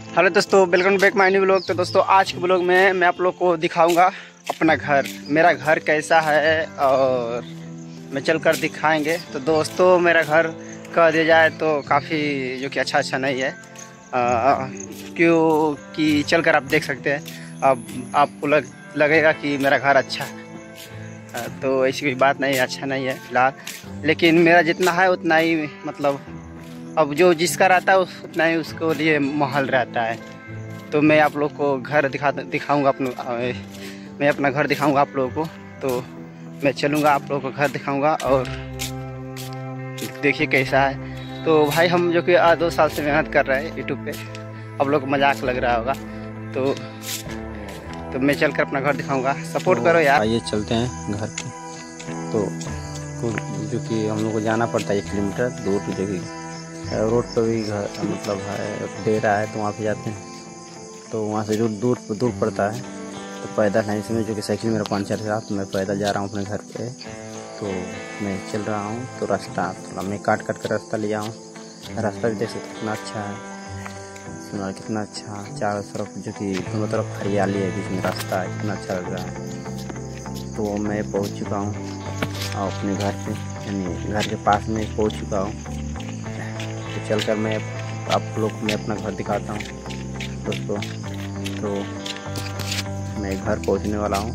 Hello दोस्तों, welcome back my new blog. तो दोस्तों आज के ब्लॉग में मैं आप लोग को दिखाऊंगा अपना घर, मेरा घर कैसा है और मैं चल कर दिखाएंगे। तो दोस्तों मेरा घर कह दिया जाए तो काफ़ी जो कि अच्छा नहीं है, क्योंकि चल कर आप देख सकते हैं। अब आपको लगेगा कि मेरा घर अच्छा है, तो ऐसी कोई बात नहीं, अच्छा नहीं है फिलहाल। लेकिन मेरा जितना है उतना ही, मतलब अब जो जिसका रहता है उतना ही उसको लिए माहौल रहता है। तो मैं आप लोग को घर दिखाऊंगा मैं अपना घर दिखाऊंगा आप लोगों को। तो मैं चलूँगा, आप लोगों को घर दिखाऊंगा और देखिए कैसा है। तो भाई हम जो कि 2 साल से मेहनत कर रहे हैं यूट्यूब पे, आप लोग को मजाक लग रहा होगा। तो मैं चलकर अपना घर दिखाऊंगा, सपोर्ट करो यार। आइए चलते हैं घर पे। तो जो कि हम लोग को जाना पड़ता है 1 किलोमीटर दूर, जो कि रोड पर भी घर मतलब है, डेरा है, तो वहाँ पे जाते हैं। तो वहाँ से जो दूर पड़ता है, तो पैदल है। इसमें जो कि साइकिल मेरा पंचर था, तो मैं पैदल जा रहा हूँ अपने घर पे। तो मैं चल रहा हूँ, तो रास्ता थोड़ा मैं काट कर रास्ता लिया हूँ। रास्ता भी देख सकते कितना अच्छा है, सुना कितना अच्छा, चारों तरफ जो कि दोनों तरफ हरियाली है, बीच में रास्ता है, कितना अच्छा लग रहा है। तो मैं पहुँच चुका हूँ अपने घर पे, यानी घर के पास में पहुँच चुका हूँ। तो चलकर मैं आप लोग को मैं अपना घर दिखाता हूँ दोस्तों। तो मैं घर पहुँचने वाला हूँ,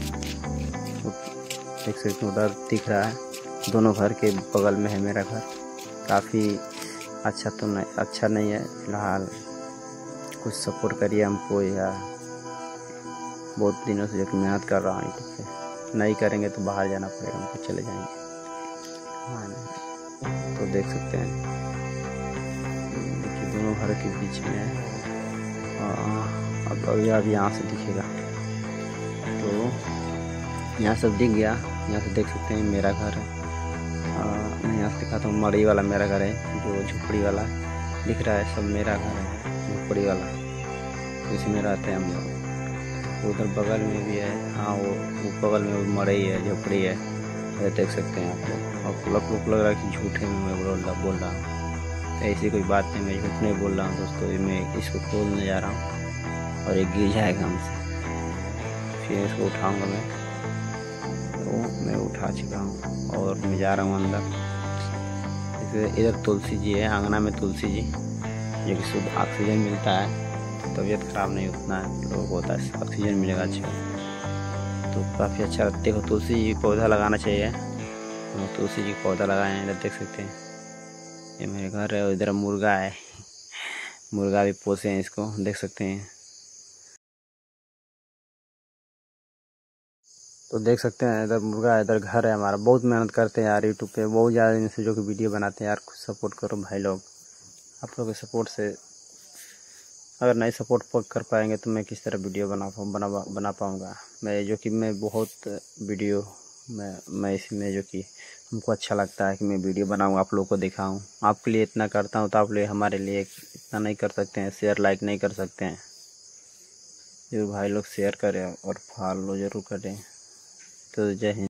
देख सकते हैं उधर दिख रहा है, दोनों घर के बगल में है मेरा घर। काफ़ी अच्छा तो नहीं, अच्छा नहीं है फिलहाल, कुछ सपोर्ट करिए हमको यार। बहुत दिनों से जो कि मेहनत कर रहा हूँ यूट्यूब पे, नहीं करेंगे तो बाहर जाना पड़ेगा, हमको चले जाएंगे। हाँ, तो देख सकते हैं दोनों घर के बीच में है। अब यहाँ से दिखेगा, तो यहाँ सब दिख गया। यहाँ से देख सकते हैं मेरा घर है। मैं यहाँ से दिखाता हूँ, मड़ई वाला मेरा घर है, जो झोपड़ी वाला दिख रहा है, सब मेरा घर है झोपड़ी वाला, इसमें रहते हैं हम लोग। उधर बगल में भी है, हाँ वो बगल में मड़ई है, झोपड़ी है, ये देख सकते हैं आप लोग। और लग रहा है कि झूठे में मैं बोल रहा हूँ, ऐसी कोई बात नहीं, मैं झूठ नहीं बोल रहा हूँ दोस्तों। मैं इसको खोलने जा रहा हूँ और ये गिर जाएगा हमसे, फिर इसको उठाऊंगा मैं। तो मैं उठा चुका हूँ और मैं जा रहा हूँ अंदर। इधर तुलसी जी है, आंगना में तुलसी जी, जो कि शुद्ध ऑक्सीजन मिलता है, तबीयत खराब नहीं उतना है लोगों को होता है, ऑक्सीजन मिलेगा अच्छा, तो काफ़ी अच्छा। देखो तुलसी जी पौधा लगाना चाहिए, तो तुलसी जी पौधा लगाए हैं, इधर देख सकते हैं ये मेरे घर है। और इधर मुर्गा है, मुर्गा भी पोसे हैं, इसको देख सकते हैं। तो देख सकते हैं इधर मुर्गा है, इधर घर है हमारा। बहुत मेहनत करते हैं यार यूट्यूब पे, बहुत ज़्यादा दिन से जो कि वीडियो बनाते हैं यार। कुछ सपोर्ट करो भाई लोग, आप लोग के सपोर्ट से अगर नहीं सपोर्ट कर पाएंगे तो मैं किस तरह वीडियो बना पाऊँगा। मैं बहुत वीडियो मैं इसमें जो कि हमको अच्छा लगता है कि मैं वीडियो बनाऊँ, आप लोगों को दिखाऊँ। आपके लिए इतना करता हूँ, तो आप लिए हमारे लिए इतना नहीं कर सकते हैं, शेयर लाइक नहीं कर सकते हैं। जरूर भाई लोग शेयर करें और फॉलो जरूर करें। तो जय हिंद।